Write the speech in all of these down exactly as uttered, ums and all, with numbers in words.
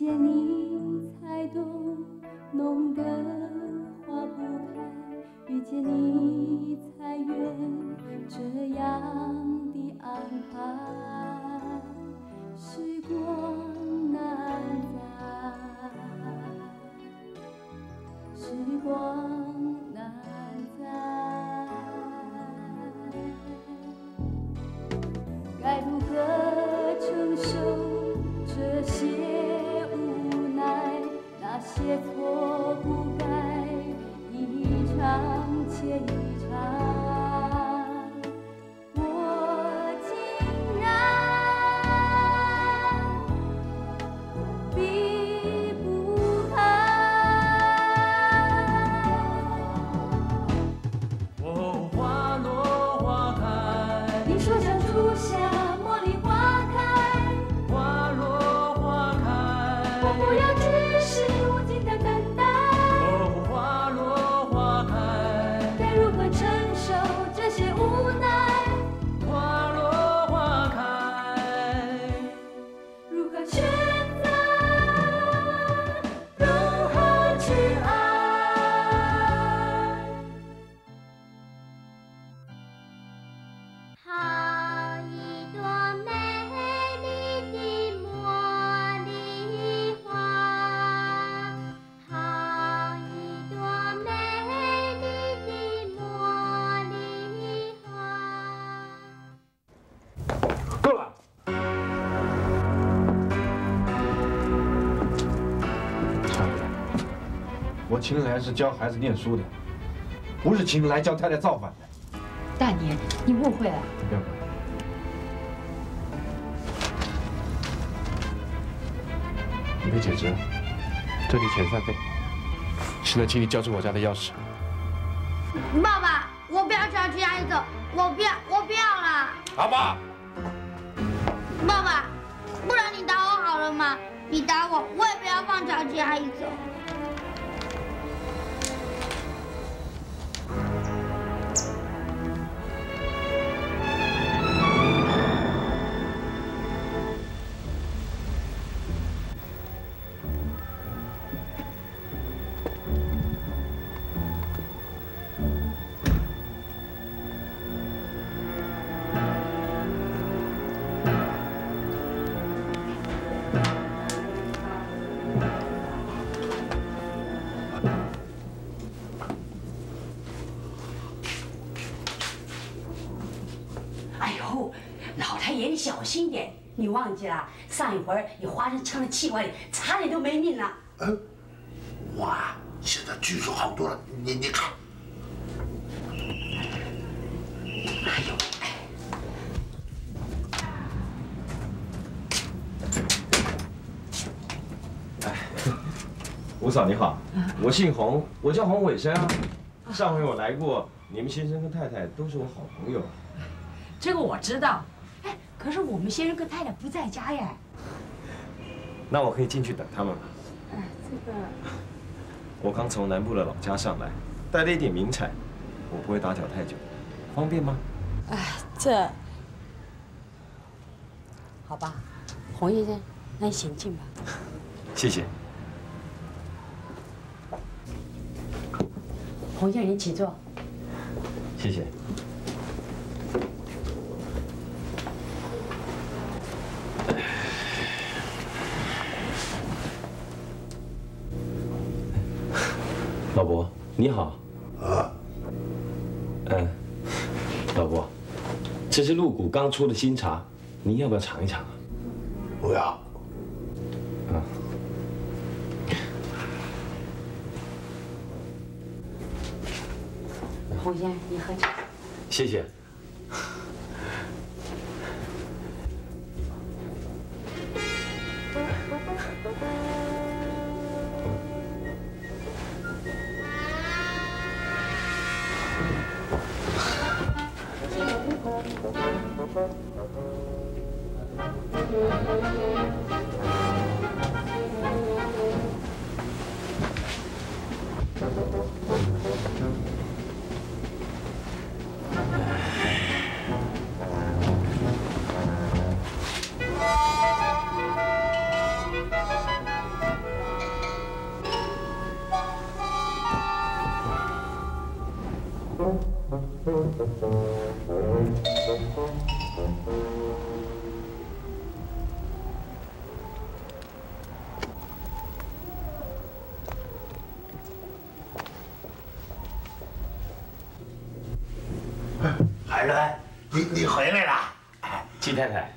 见你才懂，弄得花不开。遇见你才愿这样的安排。时光难再，时光难再。该如何承受这些无奈？那些错不该，一场接一场，我竟然避不开。 哦，花落花开， 你说像初夏茉莉花开， 花落花开， 我不要只是无尽的等待。 哦，花落花开， 该如何承受这些无奈？ 花落花开， 如何选择？如何去爱？ 好一朵美丽的茉莉花，好一朵美丽的茉莉花。 够了！常委，我请你来是教孩子念书的，不是请你来教太太造反的。 大年，你误会了。 不要管。你被解职了，这里遣散费。现在请你交出我家的钥匙。 爸爸，我不要小去阿姨走，我不要，我不要了。 阿爸， 爸爸，不然你打我好了吗？你打我，我也不要放小七阿姨走。 老太爷，你小心点！你忘记了上一回你花生呛了气管里，差点都没命了。 嗯，哇，现在据说好多了，你你看。 哎呦， 哎，吴嫂你好，我姓洪，我叫洪伟生啊。上回我来过，你们先生跟太太都是我好朋友。 这个我知道。哎，可是我们先生跟太太不在家耶。 那我可以进去等他们吗？ 哎，这个。 我刚从南部的老家上来，带了一点名产，我不会打搅太久，方便吗？ 哎，这。好吧，洪先生，那你先进吧。 谢谢。 洪先生，您请坐。 谢谢。老伯，你好。 啊。 嗯，老伯，这是鹿谷刚出的新茶，您要不要尝一尝啊？ 不要。 嗯。 洪先生，你喝茶。 谢谢。 海伦，你你回来了。哎， 季太太，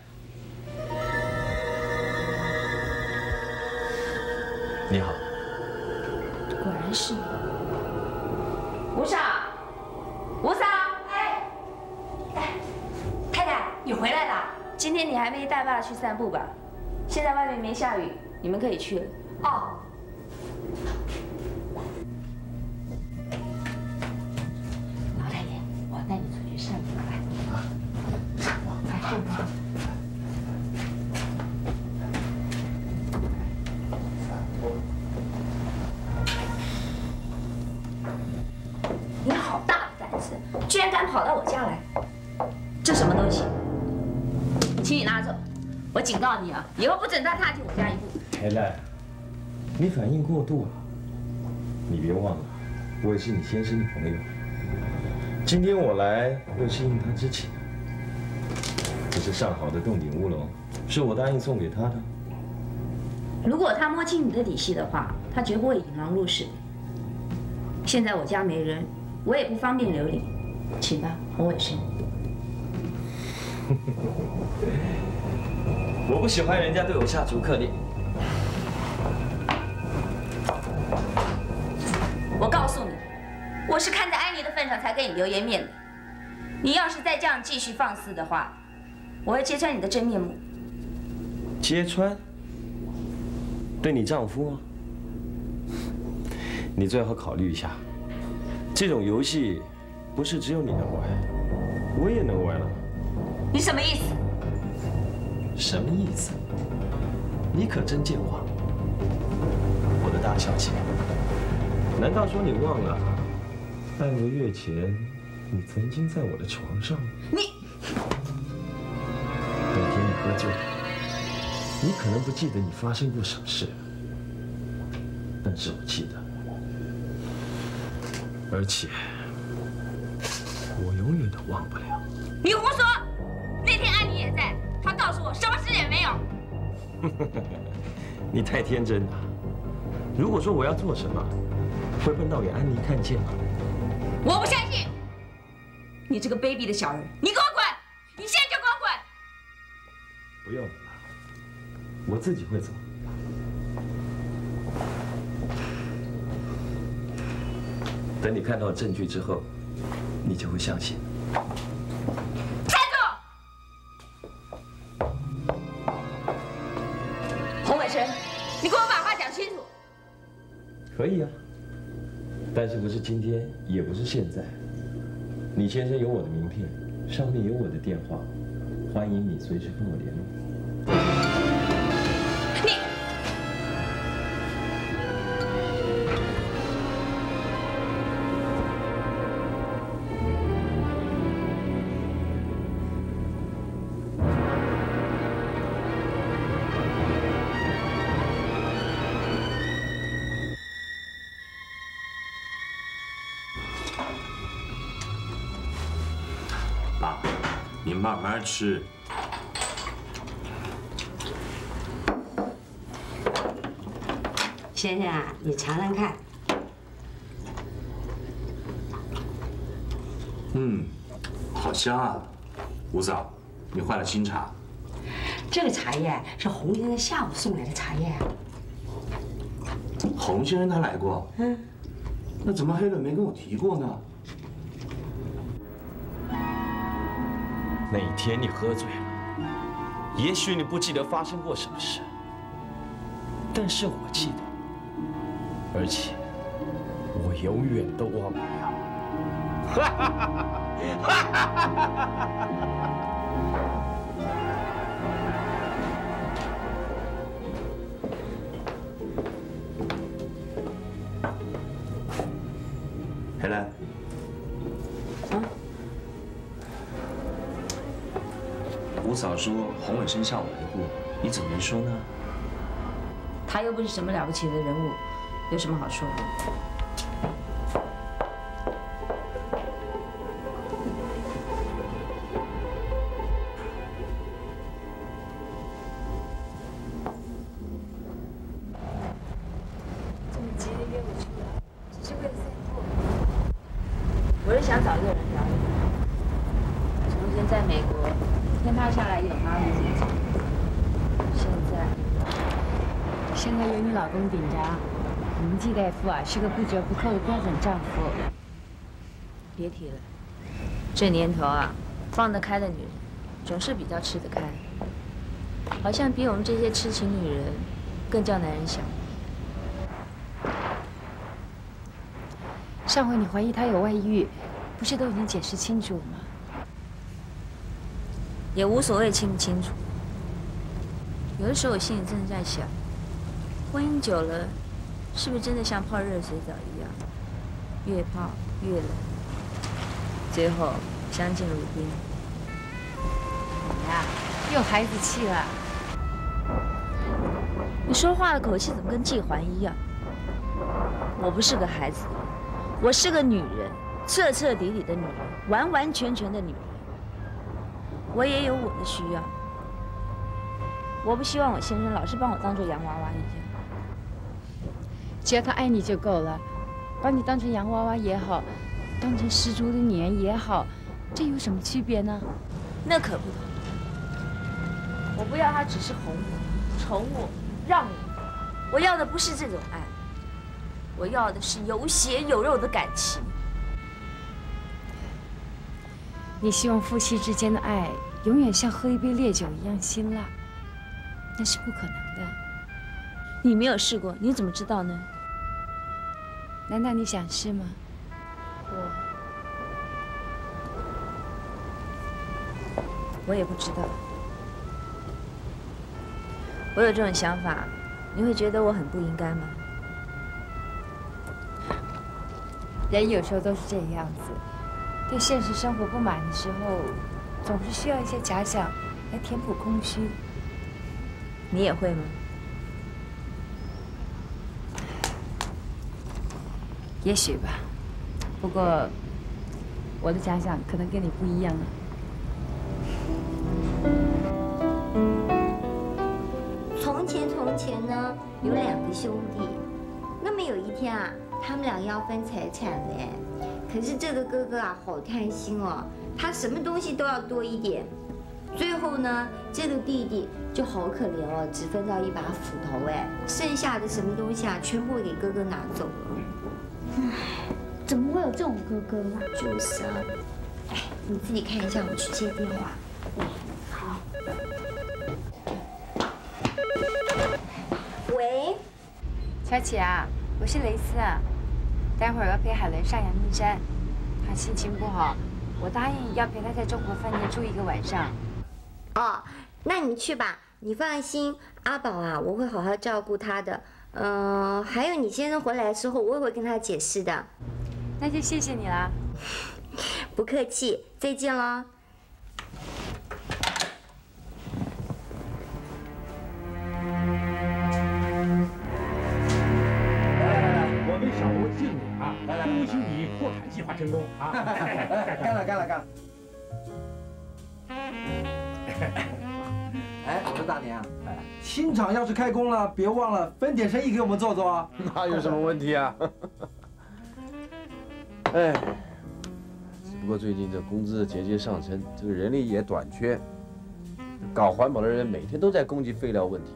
你好。 果然是你。 吴少，吴少，哎，哎，太太，你回来了？ 今天你还没带爸去散步吧？现在外面没下雨，你们可以去了。 哦。 老太爷，我带你出去散步来。啊，来，散步。 你好大的胆子，居然敢跑到我家来！这什么东西？请你拿走！我警告你啊，以后不准再踏进我家一步。 太太，你反应过度了。你别忘了，我也是你先生的朋友。今天我来又是应他之请。这是上好的洞顶乌龙，是我答应送给他的。 如果他摸清你的底细的话，他绝不会引狼入室。现在我家没人，我也不方便留礼，请吧，洪伟生。 我不喜欢人家对我下逐客令。 我告诉你，我是看在安妮的份上才给你留颜面的。你要是再这样继续放肆的话，我会揭穿你的真面目。 揭穿？对你丈夫吗？你最好考虑一下，这种游戏不是只有你能玩，我也能玩了。 你什么意思？ 什么意思？你可真健忘，我的大小姐。难道说你忘了半个月前你曾经在我的床上？ 你那天你喝醉，你可能不记得你发生过什么事，但是我记得，而且我永远都忘不了。 你胡说！那天安妮也在，她告诉我什么事也没有。 你太天真了。如果说我要做什么，会笨到给安妮看见吗？ 我不相信！你这个卑鄙的小人，你给我滚！你现在就给我滚！ 不用了，我自己会走。等你看到证据之后，你就会相信。 站住！洪伟生，你给我把话讲清楚。 可以啊，但是不是今天，也不是现在。你先生有我的名片，上面有我的电话，欢迎你随时跟我联络。 你。 爸，你慢慢吃。 先生啊，你尝尝看。 嗯，好香啊！吴嫂，你换了新茶。 这个茶叶是洪先生下午送来的茶叶啊。 洪先生他来过。嗯。那怎么黑了没跟我提过呢？ 那一天你喝醉了，也许你不记得发生过什么事，但是我记得，而且我永远都忘不了。哈哈哈哈！ 海兰。吴嫂说洪伟生下午来过，你怎么没说呢？ 他又不是什么了不起的人物，有什么好说的？ 想找一个人聊一聊。从前在美国，天塌下来有妈咪姐姐，现在现在有你老公顶着，你们季大夫啊是个不折不扣的标准丈夫。 别提了，这年头啊，放得开的女人总是比较吃得开，好像比我们这些痴情女人更叫男人想。 上回你怀疑他有外遇，不是都已经解释清楚了吗？ 也无所谓清不清楚。有的时候我心里真的在想，婚姻久了，是不是真的像泡热水澡一样，越泡越冷，最后相敬如宾？ 你呀，又孩子气了。 你说话的口气怎么跟季环一样？我不是个孩子，我是个女人，彻彻底底的女人，完完全全的女人。我也有我的需要，我不希望我先生老是把我当做洋娃娃一样。 只要他爱你就够了，把你当成洋娃娃也好，当成十足的女人也好，这有什么区别呢？ 那可不同。我不要他只是哄我、宠我、让我，我要的不是这种爱，我要的是有血有肉的感情。 你希望夫妻之间的爱永远像喝一杯烈酒一样辛辣，那是不可能的。 你没有试过，你怎么知道呢？ 难道你想试吗？ 我，我也不知道。我有这种想法，你会觉得我很不应该吗？ 人有时候都是这个样子，对现实生活不满的时候，总是需要一些假想来填补空虚。 你也会吗？ 也许吧，不过我的假想可能跟你不一样了。 从前从前呢，有两个兄弟，那么有一天啊，他们俩要分财产嘞。可是这个哥哥啊，好贪心哦，他什么东西都要多一点。最后呢，这个弟弟就好可怜哦，只分到一把斧头哎，剩下的什么东西啊，全部给哥哥拿走了。唉， 怎么会有这种哥哥呢？ 就是啊，哎，你自己看一下，我去接电话。好。喂， 小启啊，我是蕾丝啊，待会儿要陪海伦上阳明山，他心情不好，我答应要陪他在中国饭店住一个晚上。 哦，那你去吧，你放心，阿宝啊，我会好好照顾他的。嗯、呃，还有你先生回来的时候，我也会跟他解释的。 那就谢谢你了。 不客气，再见喽。 我们小吴敬你啊！来来，恭喜你破产计划成功啊！ 干了干了干了！哎，我说大年啊，哎，新厂要是开工了，别忘了分点生意给我们做做啊！ 那有什么问题啊？哎，只不过最近这工资节节上升，这个人力也短缺，搞环保的人每天都在攻击废料问题。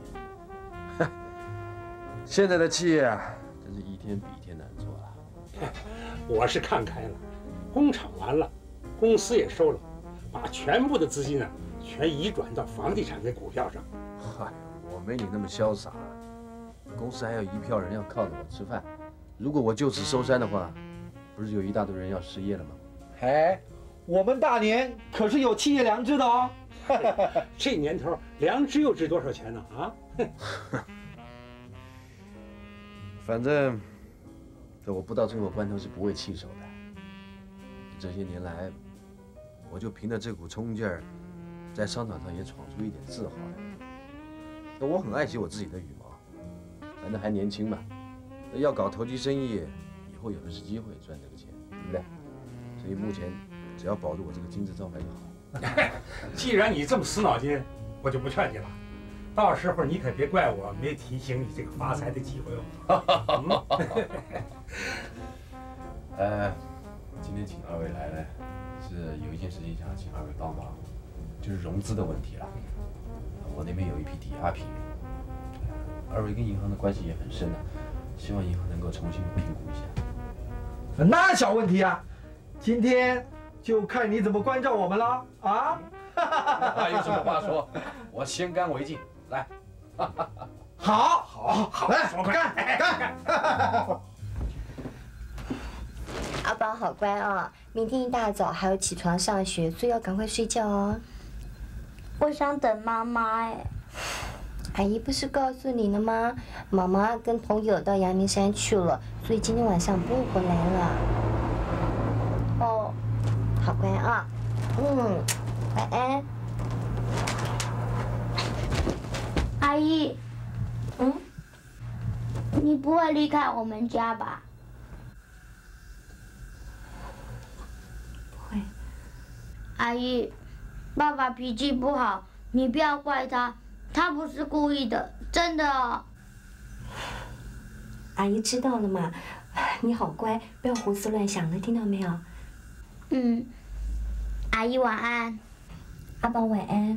现在的企业啊，真是一天比一天难做了。 我是看开了，工厂完了，公司也收了，把全部的资金呢，全移转到房地产跟股票上。 嗨，我没你那么潇洒，公司还有一票人要靠着我吃饭。如果我就此收山的话，不是有一大堆人要失业了吗？ 哎，我们大年可是有企业良知的哦。 这年头，良知又值多少钱呢？啊？ 反正，这我不到最后关头是不会弃手的。这些年来，我就凭着这股冲劲儿，在商场上也闯出一点字号来。那我很爱惜我自己的羽毛，反正还年轻嘛，要搞投机生意，以后有的是机会赚这个钱，对不对？所以目前只要保住我这个金字招牌就好。 既然你这么死脑筋，我就不劝你了。到时候你可别怪我没提醒你这个发财的机会哦。 呃，既今天请二位来呢，是有一件事情想请二位帮忙，就是融资的问题了。我那边有一批抵押品，二位跟银行的关系也很深的，希望银行能够重新评估一下。 那小问题啊，今天就看你怎么关照我们了啊！ 还有什么话说？我先干为敬，来。 好，好，好，来，干干！ 阿宝好乖啊，明天一大早还要起床上学，所以要赶快睡觉哦。 我想等妈妈哎。 阿姨不是告诉你了吗？妈妈跟朋友到阳明山去了，所以今天晚上不会回来了。哦，好乖啊，嗯，晚安。 阿姨， 嗯， 你不会离开我们家吧？ 不会。 阿姨，爸爸脾气不好，你不要怪他，他不是故意的，真的哦。 阿姨知道了嘛，你好乖，不要胡思乱想了，听到没有？ 嗯，阿姨晚安。 阿宝晚安。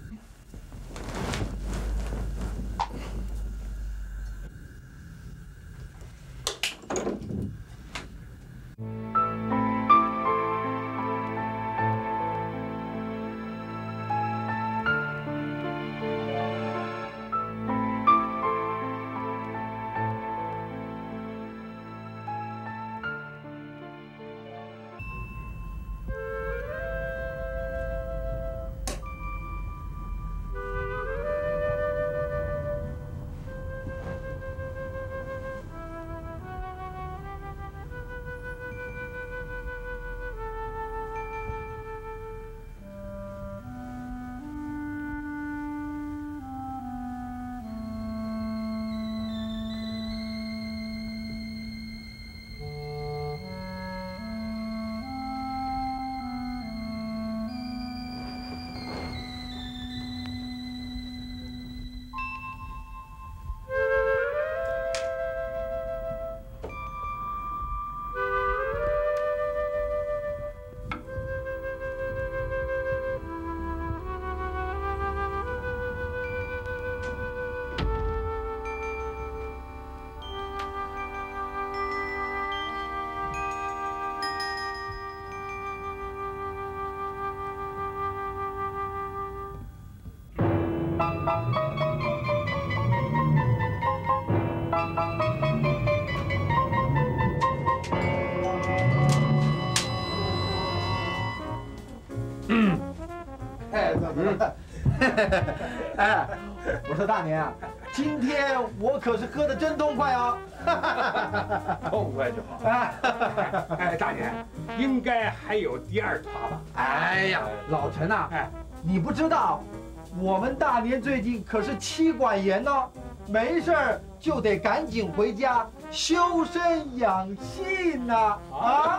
哎，我说大年啊，今天我可是喝的真痛快啊！ 痛快就好。 哎，哎，大年，应该还有第二趴吧？ 哎呀，老陈呐，哎，你不知道，我们大年最近可是妻管严呢，没事儿就得赶紧回家修身养性呢。啊！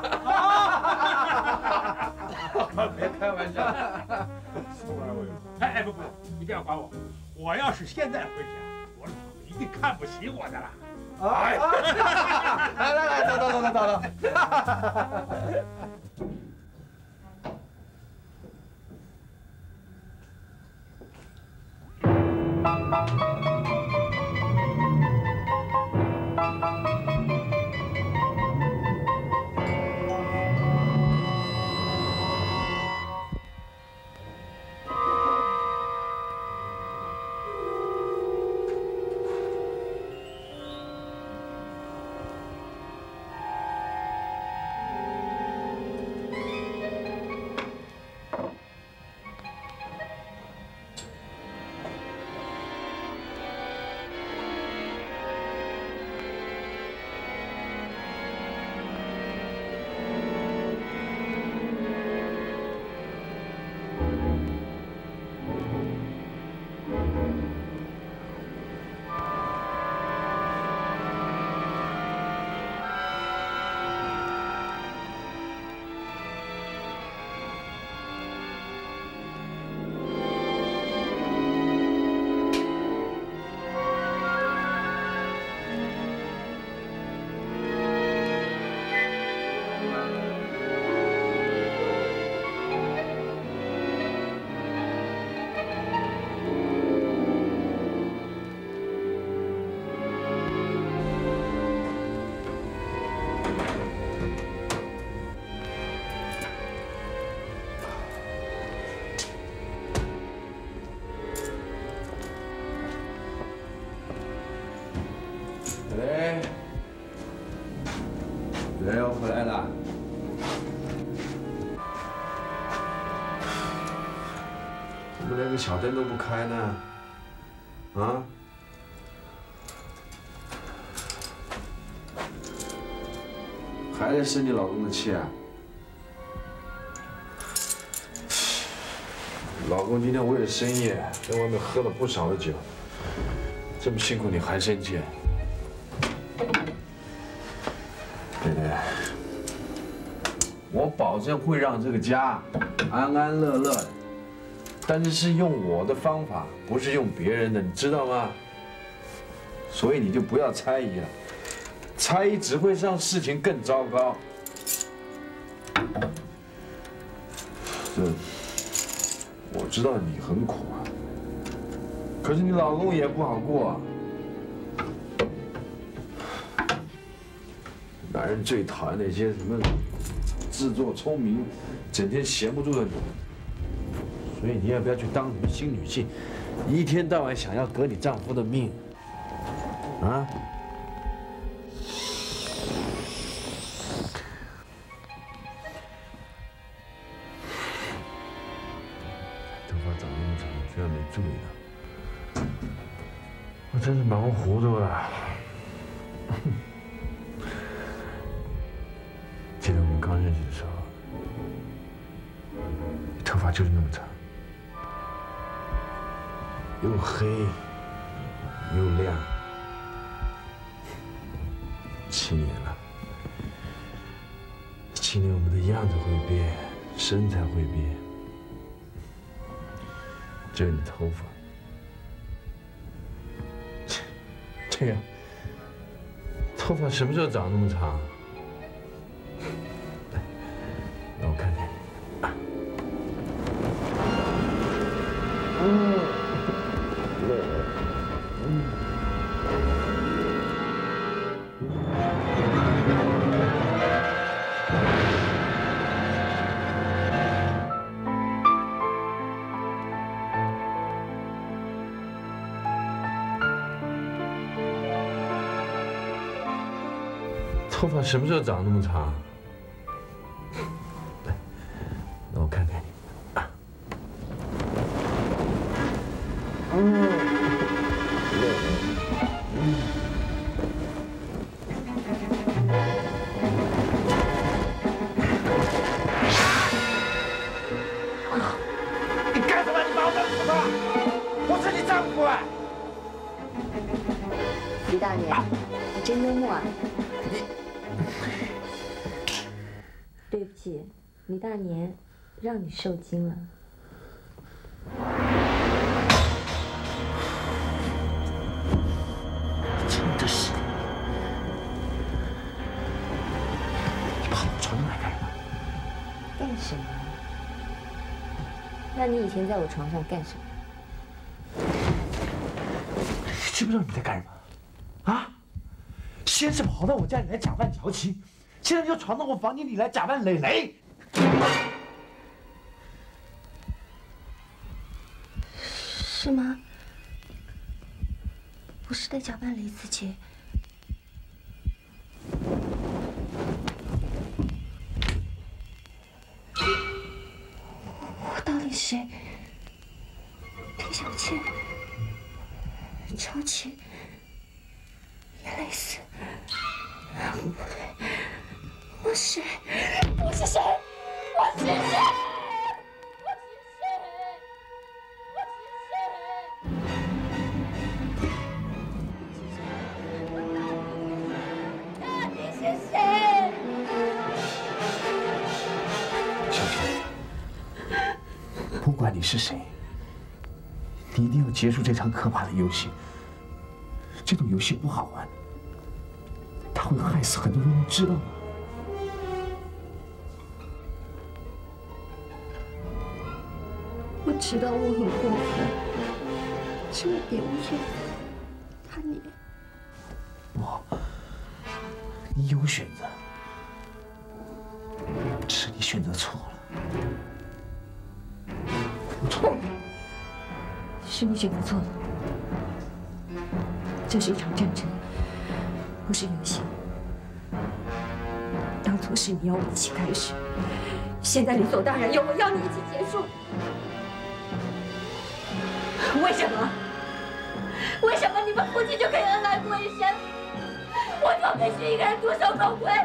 别开玩笑。 哎哎不不，你不要管我，我要是现在回家，我老婆一定看不起我的了。 哎，来来来，等等等等等等。 连个小灯都不开呢？啊？还在生你老公的气啊？老公今天为了生意，在外面喝了不少的酒，这么辛苦你还生气？对对，我保证会让这个家安安乐乐的，但是是用我的方法，不是用别人的，你知道吗？所以你就不要猜疑了，猜疑只会让事情更糟糕。这。我知道你很苦啊，可是你老公也不好过啊。男人最讨厌那些什么自作聪明、整天闲不住的女人。所以你要不要去当什么新女性，一天到晚想要革你丈夫的命？啊？居然没注意到，我真是忙糊涂了。记得我们刚认识的时候，你头发就是那么长，又黑又亮。七年了，七年我们的样子会变，身材会变。只有你的头发，这样，头发什么时候长那么长？来，让我看看你。嗯，嗯。头发什么时候长那么长？来，让我看看你。嗯。 你干什么？你把我当什么？我是你丈夫啊！ 李大人，你真幽默啊！对不起，李大年，让你受惊了。 真的是，你跑到床上来干什么？ 干什么？那你以前在我床上干什么？ 知不知道你在干什么？啊？先是跑到我家里来假扮乔琪。现在又闯到我房间里来假扮蕾蕾， 是吗？我是在假扮雷子杰。我到底是谁？林小倩、乔琪、叶蕾丝，不对。我是谁？我是谁？我是谁？我是谁？我是谁？到底是谁？ 小倩，不管你是谁，你一定要结束这场可怕的游戏。这种游戏不好玩，它会害死很多人，你知道吗？ 我知道我很过分，这一点我也大年。 我，你有选择，只是你选择错了。我错了， 是你选择错了。这是一场战争，不是游戏。当初是你要我一起开始，现在理所当然要我要你一起结束。 为什么？为什么你们夫妻就可以恩爱过一生，我就必须一个人独守空闺？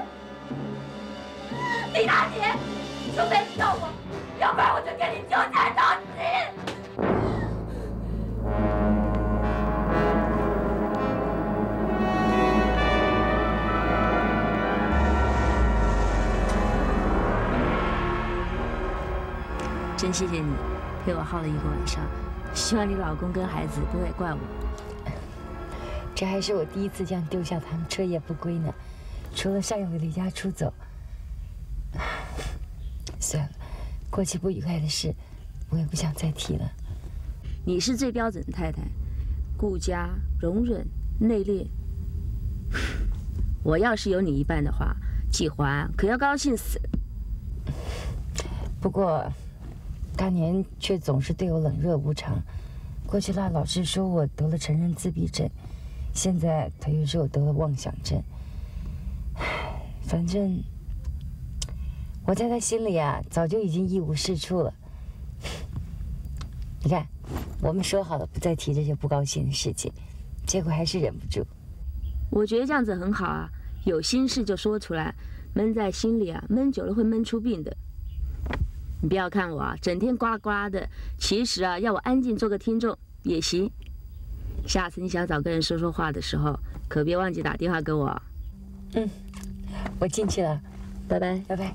李大姐，除非你救我，要不然我就跟你纠缠到底。 真谢谢你陪我耗了一个晚上，希望你老公跟孩子不会怪我。 这还是我第一次这样丢下他们彻夜不归呢，除了上一回离家出走。算了，过去不愉快的事，我也不想再提了。 你是最标准的太太，顾家、容忍、内敛。我要是有你一半的话，季华可要高兴死了。 不过。 大年却总是对我冷热无常，过去他老是说我得了成人自闭症，现在他又说我得了妄想症。反正我在他心里啊，早就已经一无是处了。你看，我们说好了不再提这些不高兴的事情，结果还是忍不住。 我觉得这样子很好啊，有心事就说出来，闷在心里啊，闷久了会闷出病的。 你不要看我啊，整天呱呱的，其实啊，要我安静做个听众也行。下次你想找个人说说话的时候，可别忘记打电话给我。 嗯，我进去了，拜拜，拜拜。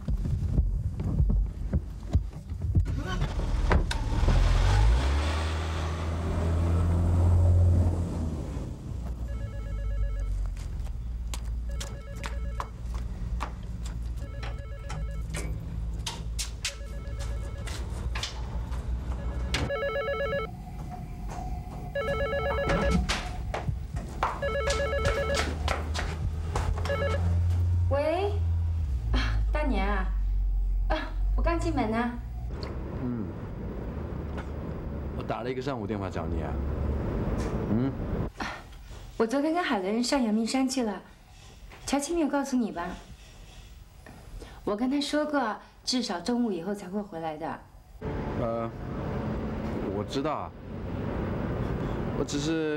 进门呢？ 嗯，我打了一个上午电话找你啊。嗯， 我昨天跟海伦上阳明山去了，乔琪没有告诉你吧？我跟他说过，至少中午以后才会回来的。 呃，我知道啊，我只是，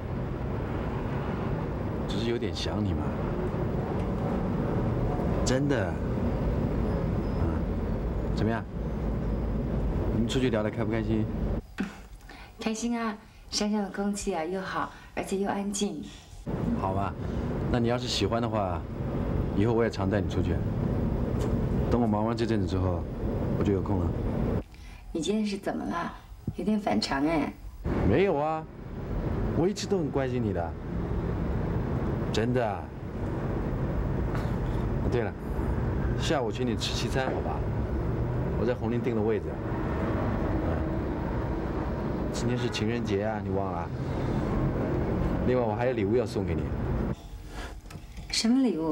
只是有点想你嘛，真的。 怎么样？你们出去聊得开不开心？ 开心啊！山上的空气啊又好，而且又安静。 好吧，那你要是喜欢的话，以后我也常带你出去。等我忙完这阵子之后，我就有空了。 你今天是怎么了？有点反常哎。 没有啊，我一直都很关心你的。真的啊。对了，下午请你吃西餐，好吧？ 我在红林订了位子。嗯，今天是情人节啊，你忘了？另外，我还有礼物要送给你。 什么礼物？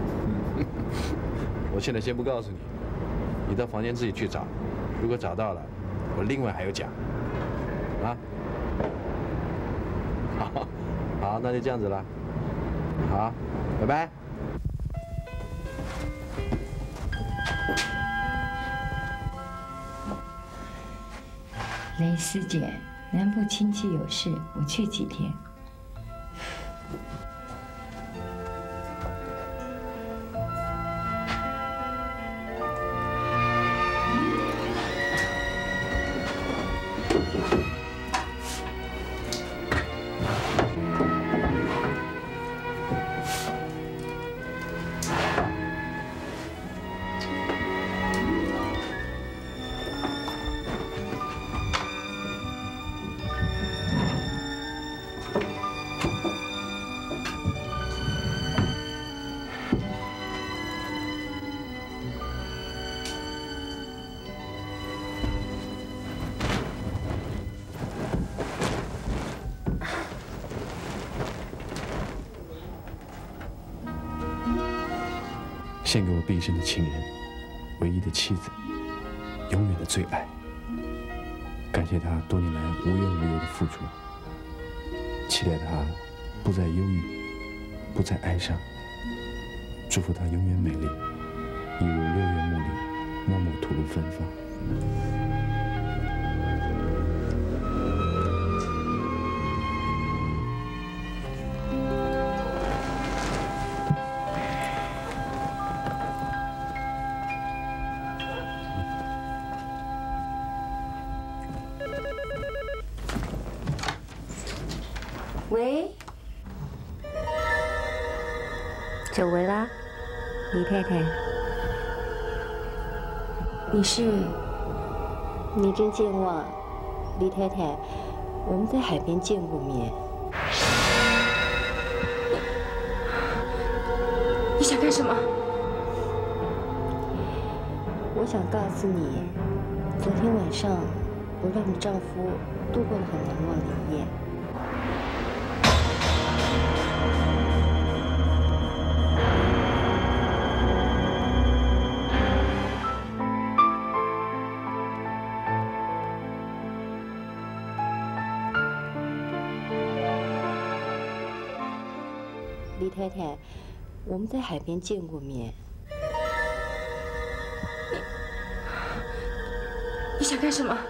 我现在先不告诉你，你到房间自己去找。如果找到了，我另外还有奖。啊？好，好，那就这样子了。好，拜拜。 蕾丝姐，南部亲戚有事，我去几天。 献给我毕生的情人，唯一的妻子，永远的最爱。感谢她多年来无怨无忧的付出，期待她不再忧郁，不再哀伤，祝福她永远美丽，一如六月茉莉，默默吐露芬芳。 喂，久违啦，李太太。你是？你真健忘，李太太，我们在海边见过面。 你想干什么？ 我想告诉你，昨天晚上我让你丈夫度过了很难忘的一夜。李太太，我们在海边见过面。 你想干什么？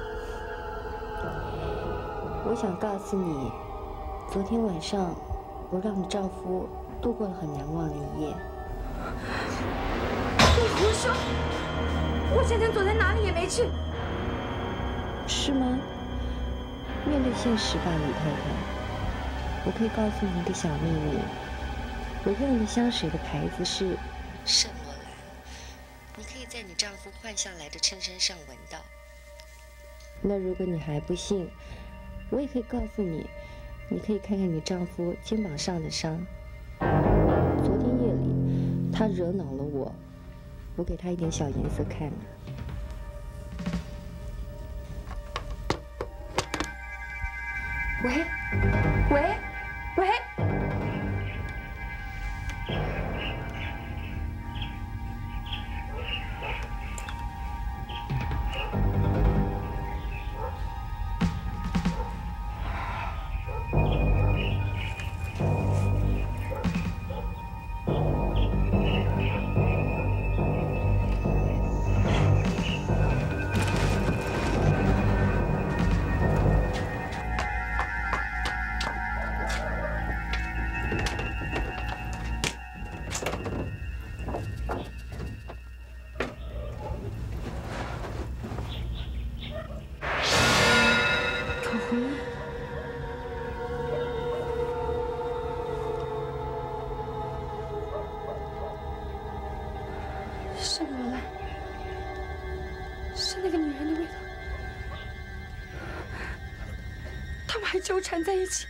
我想告诉你，昨天晚上我让你丈夫度过了很难忘的一夜。 你胡说！我现在躲在哪里也没去。 是吗？面对现实吧，李太太。我可以告诉你一个小秘密，我用的香水的牌子是圣罗兰，你可以在你丈夫换下来的衬衫上闻到。那如果你还不信，我也可以告诉你，你可以看看你丈夫肩膀上的伤。昨天夜里，他惹恼了我，我给他一点小颜色看呢。 喂，喂。喂，圣罗兰，是那个女人的味道。他们还纠缠在一起。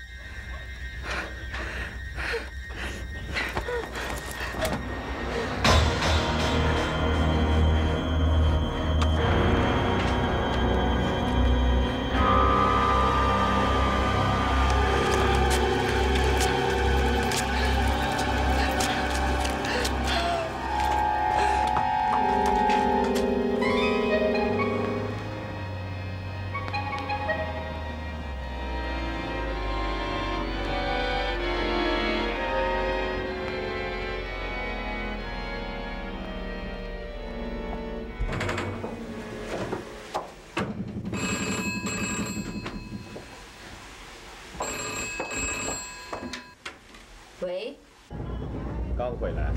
喂， 刚回来。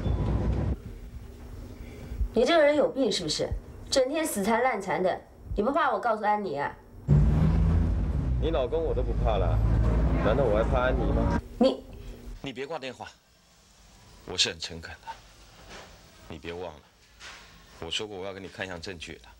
你这个人有病是不是？整天死缠烂缠的，你不怕我告诉安妮啊？ 你老公我都不怕了，难道我还怕安妮吗？ 你， 你别挂电话，我是很诚恳的，你别忘了，我说过我要跟你看向正确的。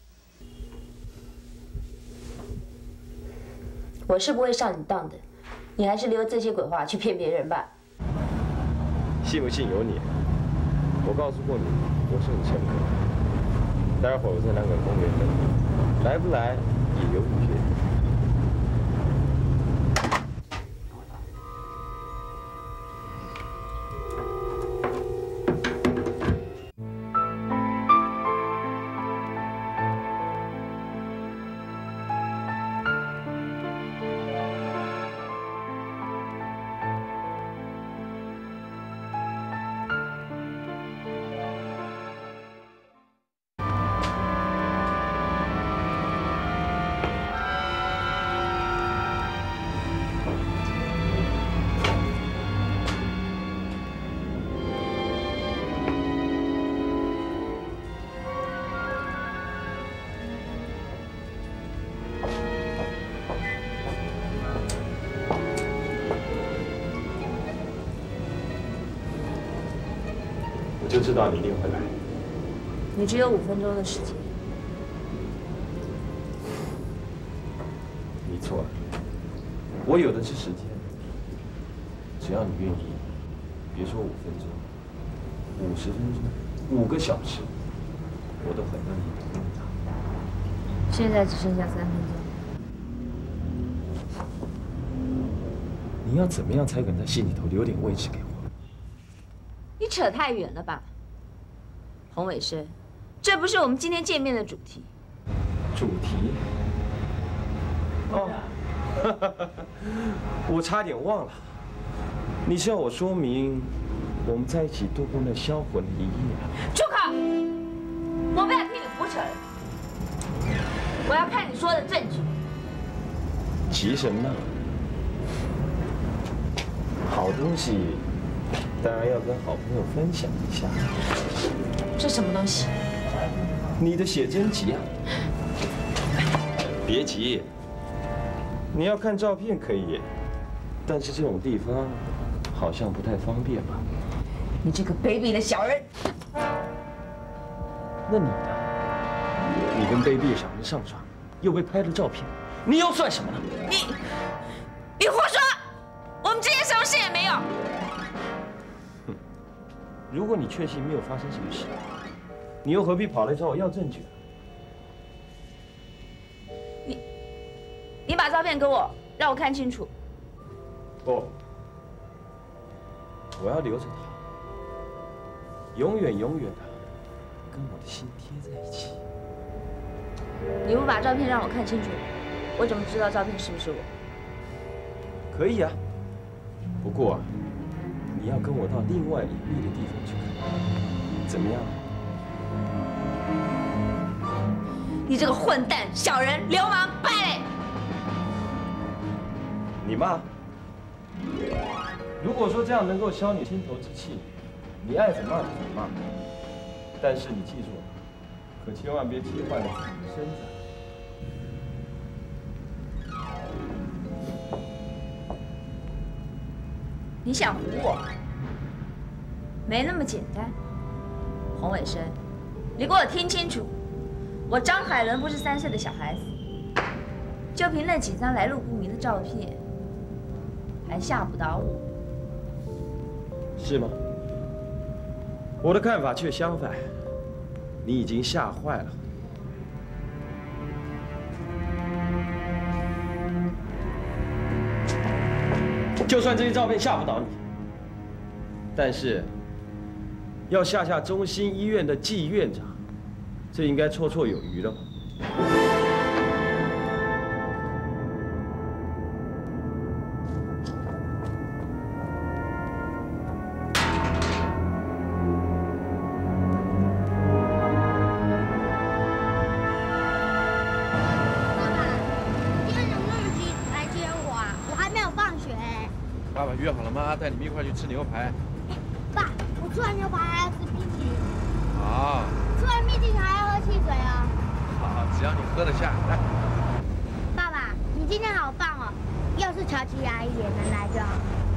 我是不会上你当的，你还是留这些鬼话去骗别人吧。 信不信由你。我告诉过你，我是很诚恳的。待会儿我在南港公园等你，来不来也由你决定。 就知道你一定会来。 你只有五分钟的时间。 你错了，我有的是时间。只要你愿意，别说五分钟，五十分钟，五个小时，我都很乐意等你。 现在只剩下三分钟。 你要怎么样才肯在心里头留点位置给我？ 你扯太远了吧，洪伟生，这不是我们今天见面的主题。 主题？哦，我差点忘了，你是要我说明我们在一起度过那销魂的一夜啊？ 住口！我不要听你胡扯了，我要看你说的证据。 急什么呢？好东西当然要跟好朋友分享一下。 这什么东西？ 你的写真集啊！别急，你要看照片可以，但是这种地方好像不太方便吧？ 你这个卑鄙的小人！ 那你呢？你跟卑鄙的小人上床，又被拍了照片，你又算什么呢？ 你，你胡说！我们之间什么事也没有。 哼，如果你确信没有发生什么事，你又何必跑来找我要证据？ 你，你把照片给我，让我看清楚。 不，我要留着它，永远永远的跟我的心贴在一起。 你不把照片让我看清楚，我怎么知道照片是不是我？ 可以啊。不过，你要跟我到另外隐秘的地方去看，怎么样？ 你这个混蛋、小人、流氓、败类！ 你骂？如果说这样能够消你心头之气，你爱怎么骂就怎么骂。但是你记住了，可千万别气坏了自己的身子。 你想唬我？没那么简单。洪伟生，你给我听清楚，我张海伦不是三岁的小孩子，就凭那几张来路不明的照片，还吓不倒我。 是吗？我的看法却相反，你已经吓坏了。就算这些照片吓不倒你，但是要吓吓中心医院的季院长，这应该绰绰有余了吧？ 爸爸约好了吗？带你们一块去吃牛排。 爸，我吃完牛排还要吃冰淇淋。 好。 吃完冰淇淋还要喝汽水哦。 好，只要你喝得下，来。 爸爸，你今天好棒哦！要是乔琪阿姨也能来就好。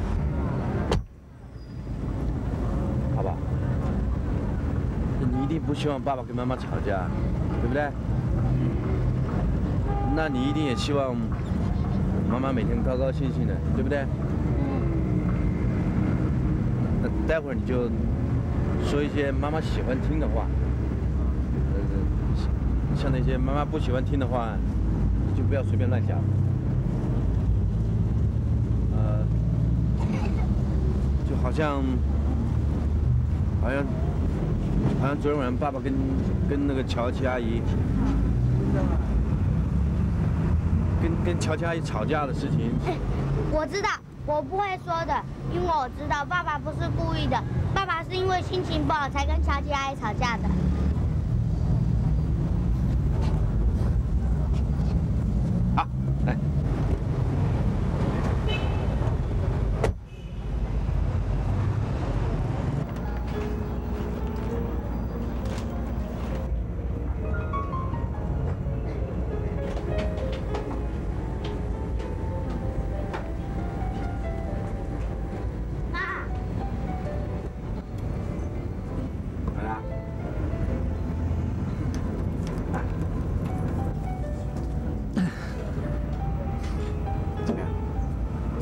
爸爸，你一定不希望爸爸跟妈妈吵架，对不对？那你一定也希望妈妈每天高高兴兴的，对不对？那待会儿你就说一些妈妈喜欢听的话，呃，像那些妈妈不喜欢听的话，你就不要随便乱讲。呃，就好像，好像，好像昨天晚上爸爸跟跟那个乔琪阿姨，跟跟乔琪阿姨吵架的事情。 我知道。我不会说的，因为我知道爸爸不是故意的，爸爸是因为心情不好才跟乔琪阿姨吵架的。 好，来。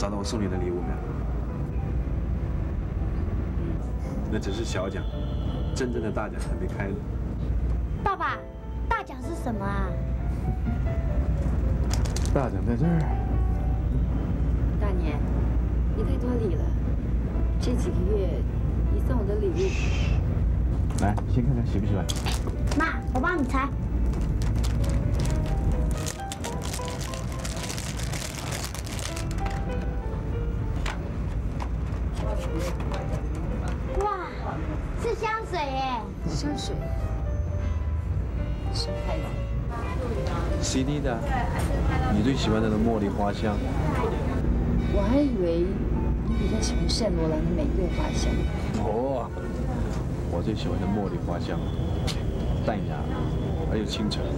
找到我送你的礼物没有？那只是小奖，真正的大奖还没开呢。 爸爸，大奖是什么啊？ 大奖在这儿。 大年，你太多礼了。这几个月你送我的礼物， 来，先看看喜不喜欢。 妈，我帮你猜。哇，是香水耶！ 香水，什么牌子 ？C D 的，你最喜欢的茉莉花香。 我还以为你比较喜欢圣罗兰的玫瑰花香。 哦，我最喜欢的茉莉花香，淡雅而又清澈。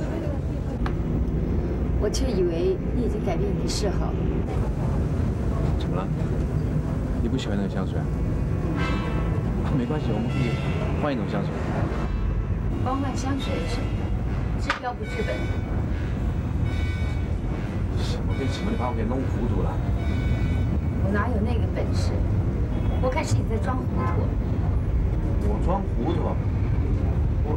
我却以为你已经改变你的嗜好了。 怎么了？你不喜欢那个香水啊？没关系，我们可以换一种香水。 光换香水是治标不治本。 什么跟什么，你把我给弄糊涂了。 我哪有那个本事？我看是你在装糊涂。 我装糊涂？我，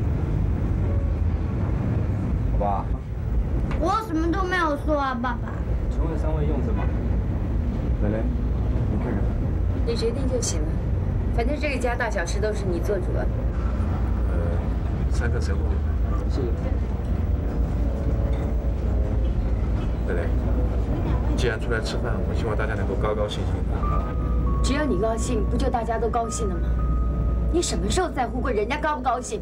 好吧。 我什么都没有说啊，爸爸。 请问三位用什么？ 蕾蕾，你看看。 你决定就行了，反正这个家大小事都是你做主啊。 呃，三个神户牛排。 是。 蕾蕾，既然出来吃饭，我希望大家能够高高兴兴的。 只要你高兴，不就大家都高兴了吗？你什么时候在乎过人家高不高兴？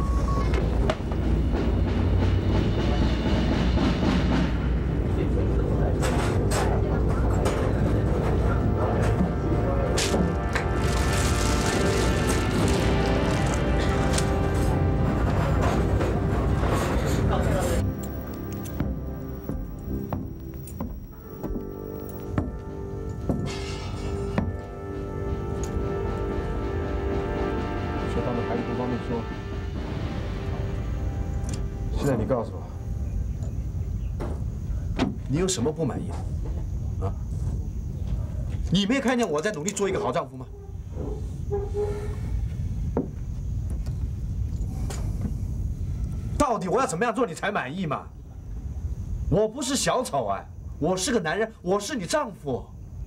现在你告诉我，你有什么不满意的？啊？你没看见我在努力做一个好丈夫吗？到底我要怎么样做你才满意嘛？我不是小丑啊，我是个男人，我是你丈夫。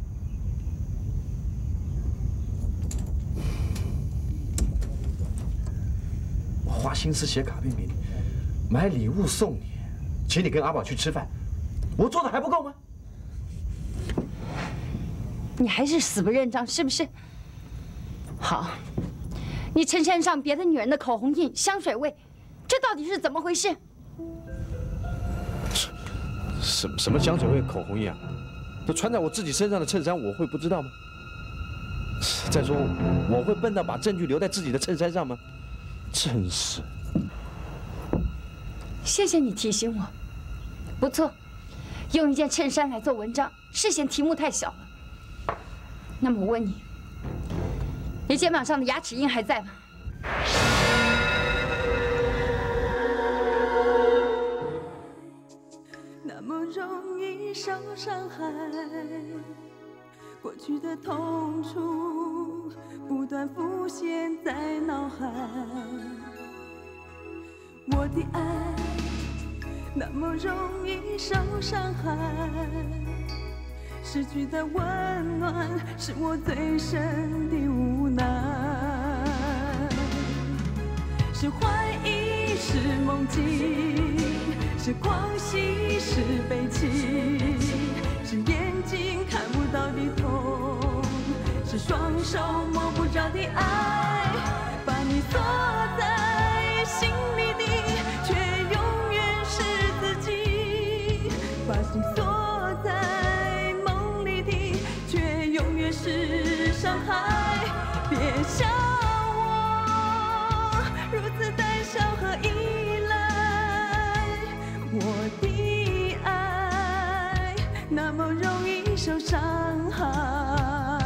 我花心思写卡片给你。买礼物送你，请你跟阿宝去吃饭，我做的还不够吗？ 你还是死不认账是不是？好，你衬衫上别的女人的口红印、香水味，这到底是怎么回事？ 什什么香水味、口红印啊？都穿在我自己身上的衬衫，我会不知道吗？再说，我会笨到把证据留在自己的衬衫上吗？真是。 谢谢你提醒我，不错，用一件衬衫来做文章，是嫌题目太小了。那么我问你，你肩膀上的牙齿印还在吗？ 那么容易受伤害，过去的痛楚不断浮现在脑海。我的爱那么容易受伤害，失去的温暖是我最深的无奈。是怀疑，是梦境，是狂喜，是悲情，是眼睛看不到的痛，是双手摸不着的爱，把你锁在心里的却永远是自己，把心锁在梦里的却永远是伤害。别笑我如此胆小和依赖，我的爱那么容易受伤害。